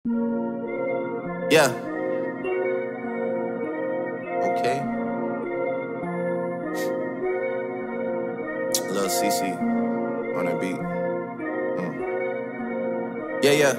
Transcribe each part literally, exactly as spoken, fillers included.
Yeah. Okay. Lil C C on the beat. Mm. Yeah, yeah.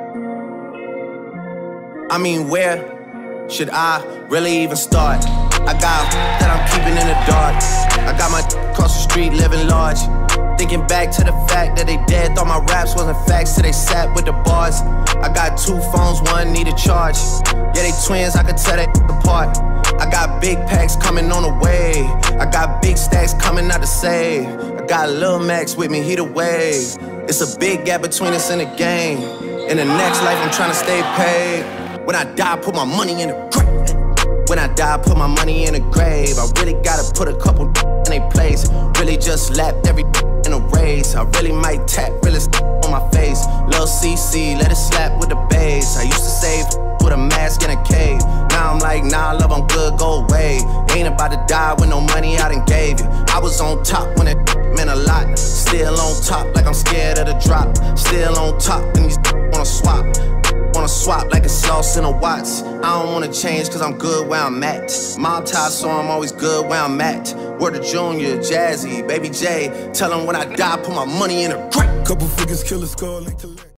I mean, where should I really even start? I got that I'm keeping in the dark. I got my across the street living large. Thinking back to the fact that they dead, thought my raps wasn't facts till they sat with the bars. I got two phones, one need a charge. Yeah, they twins, I could tell they apart. I got big packs coming on the way. I got big stacks coming out to save. I got Lil Max with me, he the wave. It's a big gap between us and the game. In the next life, I'm trying to stay paid. When I die, put my money in the grave. When I die, put my money in the grave. I really gotta put a couple in they place. Really just lapped every in a race. I really might tap realest on my face. Lil C C, let it slap with the bass. I used to save with a mask in a cave. Now I'm like, nah, love, I'm good, go away. Ain't about to die with no money I done gave you. I was on top when it meant a lot. Still on top like I'm scared of the drop. Still on top and these wanna swap. Wanna swap like it's sauce in a Watts. I don't wanna change cause I'm good where I'm at. Mob tie, so I'm always good where I'm at. Word to Junior, Jazzy, Baby J. Tell them when I die, put my money in a grave. Couple figures, kill a skull,